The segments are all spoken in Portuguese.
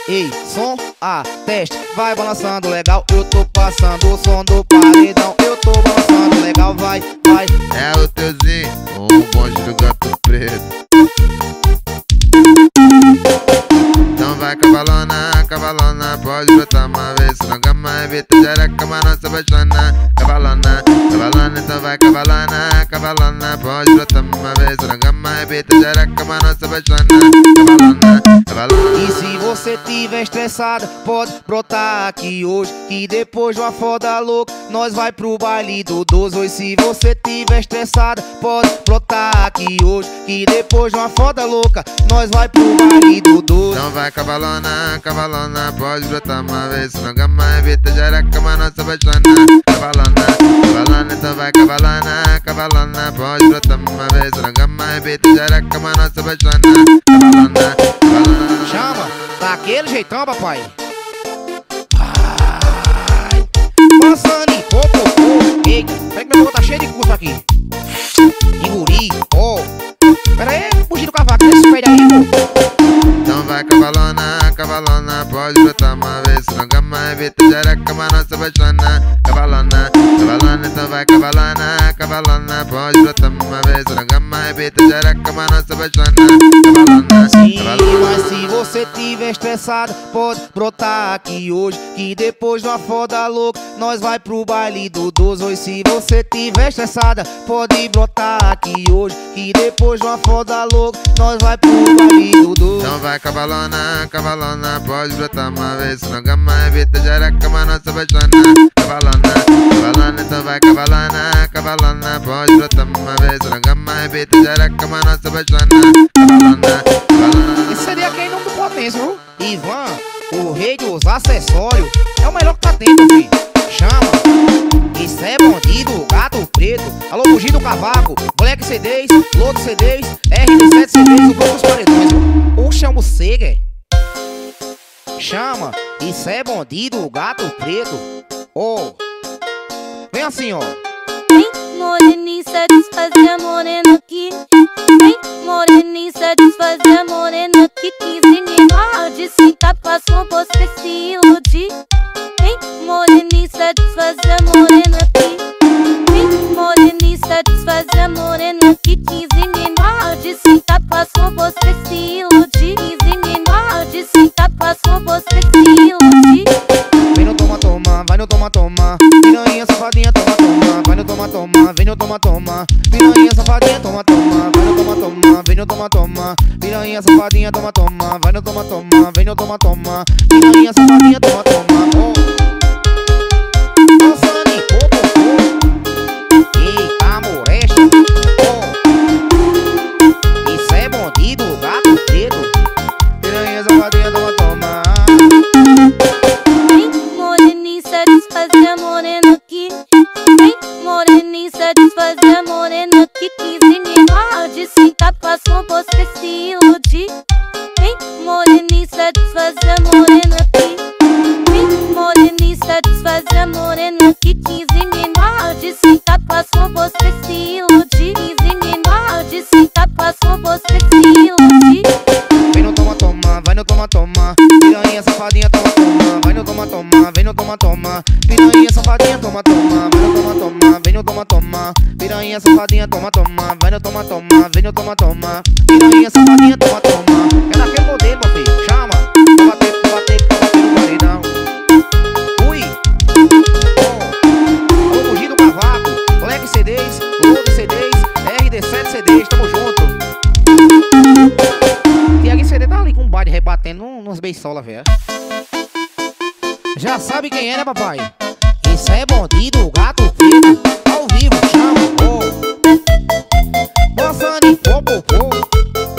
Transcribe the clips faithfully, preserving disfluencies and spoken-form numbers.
Ei, som, a, teste, vai balançando legal. Eu tô passando o som do paredão. Eu tô balançando legal, vai, vai. É o teuzinho, o bonde do gato preto. Então vai cavalona, cavalona, pode brotar uma vez. Se não gama, evita jereca, mas não se apaixona. Cavalona, cavalona, então vai cavalona, cavalona, pode brotar uma vez. Se não gama, evita jereca, mas não se apaixona. Cavalona, cavalona. E se você tiver estressada, pode brotar aqui hoje, que depois de uma foda louca, nós vai pro baile do doze. E se você tiver estressada, pode brotar aqui hoje, que depois de uma foda louca, nós vai pro baile do doze. Então vai cavalona, cavalona, pode brotar uma vez. Se não gama, evita jereca, mas não se apaixona. Cavalona, cavalona, então vai cavalona, cavalona, pode brotar uma vez. Se não gama, evita jereca, mas não se apaixona. Cavalona, cavalona. Chama, daquele jeitão, papai. Ai, passando em pouco, pouco. Eita, peraí que meu bolo tá cheio de curso aqui. Enguri, ó. Oh. Pera aí, fugir do cavaco, esse pé aí, pô. Então vai cavalona, cavalona, pode brotar uma vez. Se não gama, evita jereca, mas não se apaixona. Cavalona, cavalona, então vai cavalona, cavalona, pode brotar uma vez. Se não gama, evita jereca, mas não se apaixona. Cavalona, sim, cavalona. mas se você tiver estressado, pode brotar aqui hoje, que depois de uma foda louca, nós vai pro baile do doze. Hoje se você tiver estressada, pode brotar aqui hoje, que depois de uma foda louca, nós vai pro baile do doze. Então vai cavalona, cavalona, pode brotar uma vez. Se não gama, evita jereca, mas não se apaixona. Cavalona, cavalona, então vai cavalona, cavalona, pode brotar uma vez. Se não gama, evita jereca, mas não se apaixona. Cavalona, cavalona. Esse seria quem não do potência, viu? Ivan, o rei dos acessórios, é o melhor que tá tendo, filho. Chama, isso é bandido, gato preto. Alô, fugir do cavaco, Black C Ds, Lodo C Ds, R D sete C Ds, o bloco dos paredões. Ou chama o Sega. Chama, isso é bandido, gato preto. Oh, vem assim, ó. Vem, moreninha, satisfazer a morena aqui. Vem, moreninha, satisfazer a morena aqui. quinze minutos de cinta, passou você se iludir. Vem, moreninha, satisfazer a morena aqui. Vem, moreninha, satisfazer a morena aqui. quinze minutos de cinta, passou você se iludir. quinze minutos de cinta, passou você se iludir. Vem no toma, toma, vai no toma, toma. Piranha safadinha, toma, toma. Vai no toma, toma, vem no toma, toma. Piranha safadinha, toma, toma. Vai no toma, toma, vem no toma, toma. Piranha safadinha, toma, toma. Vai no toma, toma, vem no toma, toma. Piranha safadinha, toma, toma. Oh. Dançando em pouco, pouco. Eita, moresta. Oh. Isso é bandido, gato preto. Piranha safadinha, toma, toma. Satisfazer a morena aqui. Vem, moreninha, satisfazer a morena aqui. quinze minutos de cinta, passou você se iludir. Vem, moreninha, satisfazer a morena aqui. Vem, moreninha, satisfazer a morena aqui. quinze minutos de cinta, passou você se iludir. quinze minutos de cinta, passou você se iludir. Vem no toma, toma, vai no toma, toma. Piranha safadinha, toma, toma. Vai no toma, toma, vem no toma, toma. Piranha safadinha, toma, toma. Vai no toma, toma, vem no toma, toma. Piranha safadinha, toma, toma. Vai no toma, toma, vem no toma, toma. Piranha safadinha, toma, toma. É daquele modelo, meu filho. Chama, pra bater, pra bater, pra bater no paredão. Ui. Oh. Vou fugir do cavaco. Black C Ds, Lodo C Ds, R D sete C Ds. Tamo junto. E a C D tá ali com um baile rebatendo nos beisola, velho. Já sabe quem é, né, papai? Isso é bandido, gato preto. Ao vivo, chama, oh. Dançando em pouco, pouco.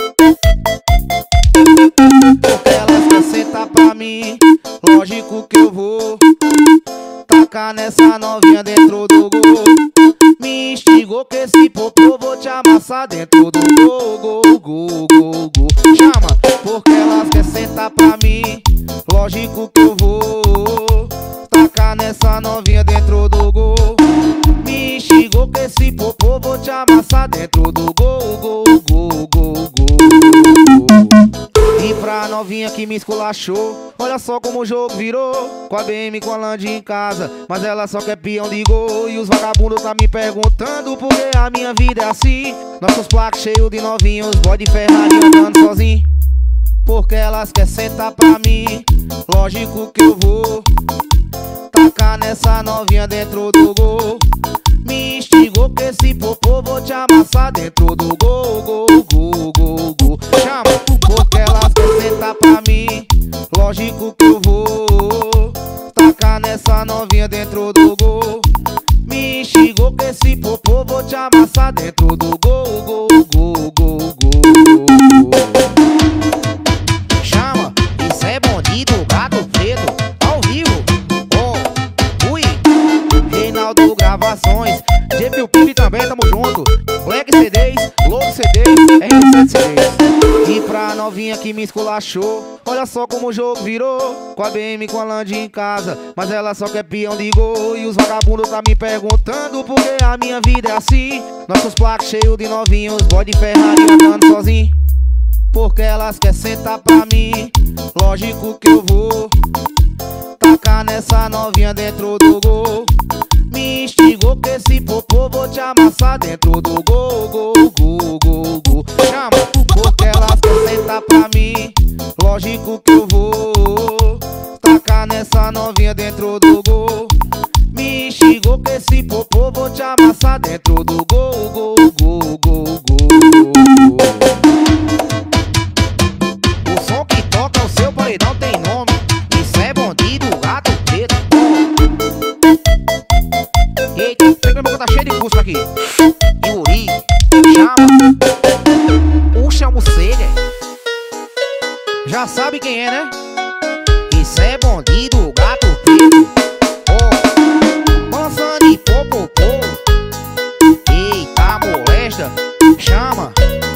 Porque elas querem sentar pra mim, lógico que eu vou tacar nessa novinha dentro do gol. Me instigou que esse popô vou te amassar dentro do gol, gol, gol, gol, gol. Chama, porque elas querem sentar pra mim, lógico que eu vou tacar nessa novinha dentro do gol. Me instigou que esse popô vou te amassar dentro do gol, gol, gol, gol, gol, gol. E pra novinha que me esculachou, Olha só como o jogo virou, com a B M com a Land em casa, mas ela só quer peão de gol. E os vagabundos tá me perguntando por que a minha vida é assim. Nossos placos cheios de novinhos, boy de Ferrari andando sozinho. Porque elas querem sentar pra mim, lógico que eu vou tacar nessa novinha dentro do gol. Me instigou que esse popô vou te amassar dentro do gol, gol, gol, gol, gol. Chama, porque elas querem sentar pra mim, lógico que eu vou tacar nessa novinha dentro do gol. Me instigou que esse popô vou te amassar dentro do gol, gol, gol, gol, gol. Chama, isso é bandido, gato preto, ao vivo. Oh, ui, Reinaldo Gravações, G P P também, tamo junto. Black C Ds, Logo C Ds, R sete C Ds. E pra novinha que me esculachou, olha só como o jogo virou, com a B M com a Land em casa, mas ela só quer peão de gol. E os vagabundos tá me perguntando por que a minha vida é assim. Nossos placos cheios de novinhos, boy de Ferrari andando sozinho. Porque elas querem sentar pra mim, lógico que eu vou tacar nessa novinha dentro do gol. Me instigou que esse popô vou te amassar dentro do gol, gol, gol, gol, gol. Chama, porque elas querem sentar pra mim, lógico que eu vou tacar nessa novinha dentro do gol. Me instigou que esse popô vou te amassar dentro do gol, gol, gol, gol, gol. O som que toca o seu paredão tem nome, isso é bandido, gato preto. Eita, tem que tá cheio de música aqui. Yuri, chama, o chamucelha. Já sabe quem é, né? Isso é bandido, gato preto. Oh, balançando e popopô. Eita, molesta, chama.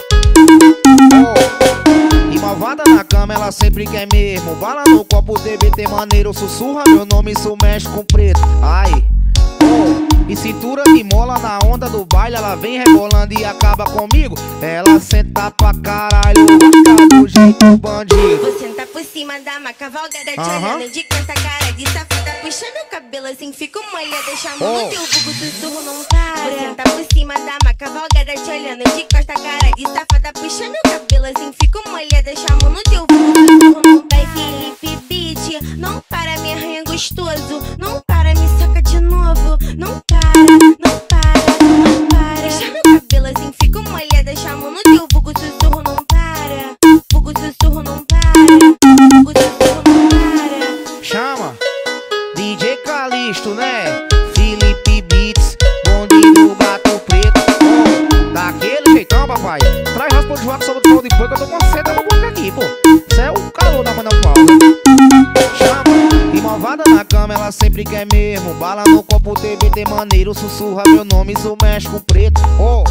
Oh, e malvada na cama, ela sempre quer mesmo. Bala no copo, D B T maneiro. Sussurra meu nome, isso mexe com preto. Ai, oh, e cintura de mola na onda do baile, ela vem rebolando e acaba comigo. Ela senta pra caralho, gosta do jeito bandido. Vou sentar por cima da maca, cavalgada te Aham. olhando de costa, cara de safada, puxando o cabelo assim, fica molhada, chamando Oh. teu vulgo, sussurro não para. Vou sentar por cima da maca, cavalgada te olhando de costa, cara de safada, puxando o cabelo assim, fica molhada, chamando teu vulgo, sussurro não para. Felipe Beat, não para, me arranha gostoso, não para, me soca de novo, não para, não para, não para. Deixa meu cabelo assim, fica molhada, chamando teu vulgo, sussurro não para, vulgo, sussurro não para, vulgo, sussurro não para. Chama, D J Calixto, né? Felipe Beats, bandido, gato preto. Oh, daquele jeitão, papai. Traz raspa de vaca sobre o pau de boi, que eu tô com uma seta pra boca aqui, pô. Isso é o calor da Manão Paulo. Chama, e malvada na cama, ela sempre quer mesmo. Bala no copo, T B T maneiro. Sussurra meu nome, isso mexe com preto. Oh,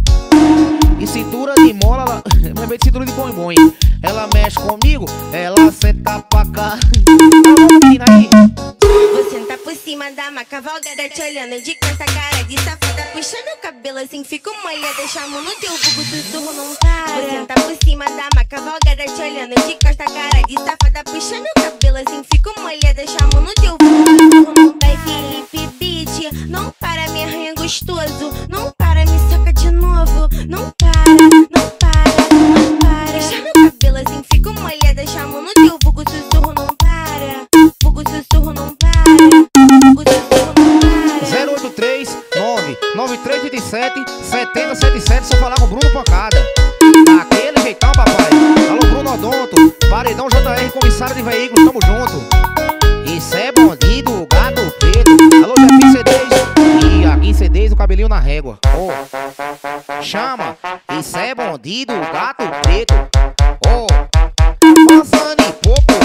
e cintura de mola, ela... lembrei de cintura de boi-boi. Ela mexe comigo, ela senta pra cá. Vamos, menina aí. Vou sentar por cima da maca, cavalgada te olhando de costa, cara de safada, puxando o cabelo assim, fica molhada, chamando teu vulgo, sussurro não para. Vou sentar por cima da maca, cavalgada te olhando de costa, cara de safada, puxando o cabelo assim, fica molhada, chamando teu vulgo, sussurro não para. Felipe Beat, não para, me arranha gostoso, não para, me soca de novo, não para, não para, não para. Deixa meu cabelo assim, fica molhada, chamando teu vulgo, sussurro não para, vulgo, sussurro não para, vulgo, sussurro não para. zero oito três nove nove três oito sete sete zero sete sete, só falar com o Bruno Pancada. Daquele jeitão, papai. Alô, Bruno Odonto, Paredão J R, comissário de veículos, tamo junto. Isso é bandido, gato preto. Alô, Jefinho C Ds. E aqui em C Ds, o cabelinho na régua. Oh, chama, isso é bandido, gato preto. Oh, passando e pouco.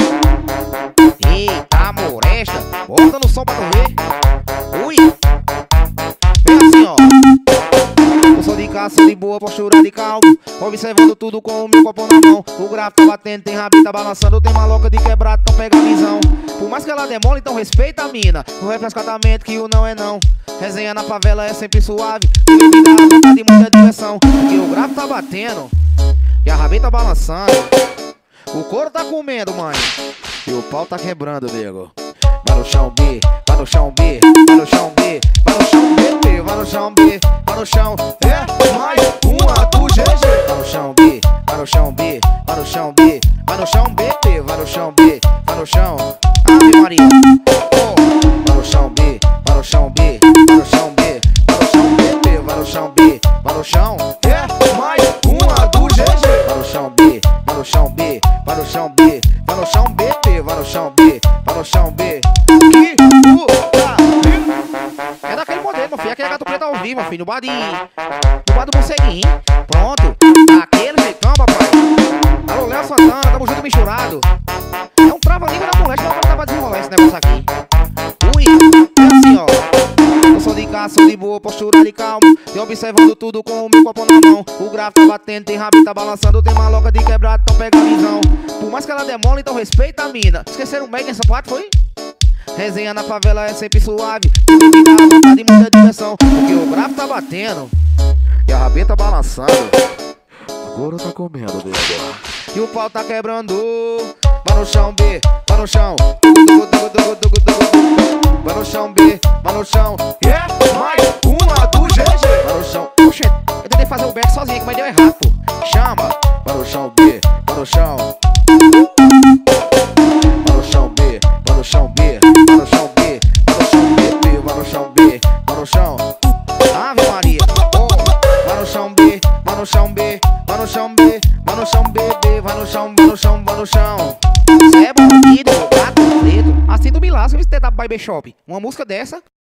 Eita, moresta, bota no som pra tu ver. Ui, vem assim, ó. Eu sou de caça de boa, postura de calmo, observando tudo com o meu copo na mão. O gráfico tá batendo, tem rabita balançando, tem maloca de quebrado, então pega a visão. Por mais que ela demole, então respeita a mina. No refrescatamento que o não é não. Resenha na favela é sempre suave, tem bebida à vontade e muita diversão. Porque o gráfico tá batendo e a rabita balançando, o couro tá comendo, mãe. E o pau tá quebrando, nego. Vai no chão B, vai no chão B, vai no chão B, vai no chão B, B, vai no chão B, vai no chão. É mais uma do G G. Vai no chão B, vai no chão B, vai no chão B, vai no chão B, B, vai no chão B, vai no chão. Ave Maria. Oh, vai no chão B, vai no chão B, vai no chão B, vai no chão B, B, vai no chão B, vai no chão. É mais uma do G G. Vai no chão B, vai no chão B, vai no chão B, vai no chão B, B, vai no chão B, vai no chão B. Que puta! É daquele modelo, meu filho. Aquele gato preto ao vivo, meu filho. No bar de. No bar do Morceguinho. Pronto. Daquele jeitão, papai. Alô, Léo Santana, tamo junto misturado. É um trava-língua da mulher que não tava desenrolar esse negócio aqui. Ui, é assim, ó. Eu sou de casa, sou de boa, postura de calmo. E observando tudo com o meu copo na mão. O grave tá batendo, tem rabita tá balançando. Tem maloca de quebrado, então pega a visão. Por mais que ela demole, então respeita a mina. Esqueceram bem nessa parte, foi? Resenha na favela é sempre suave. Tudo me dá vontade e muita diversão. Porque o grave tá batendo e a rabeta balançando. Agora tá comendo, nego. E o pau tá quebrando. Vai no chão B, vai no chão. Vai no chão B, vai no chão. E é mais uma do G G. Vai no chão. Oxe, eu tentei fazer o back sozinho aqui, mas deu errado, pô. Chama. Vai no chão B, vai no chão. Vai no chão B, vai no chão B, vai no chão B, vai no chão B, vai no chão B, vai no chão. Ave Maria. Oh, vai no chão B, vai no chão B, vai no chão B, vai no chão B, B, vai no chão, vai no chão, vai no chão. Cê é bandido, gato preto. Assim do Milasco, esse T W Barber Shop. Uma música dessa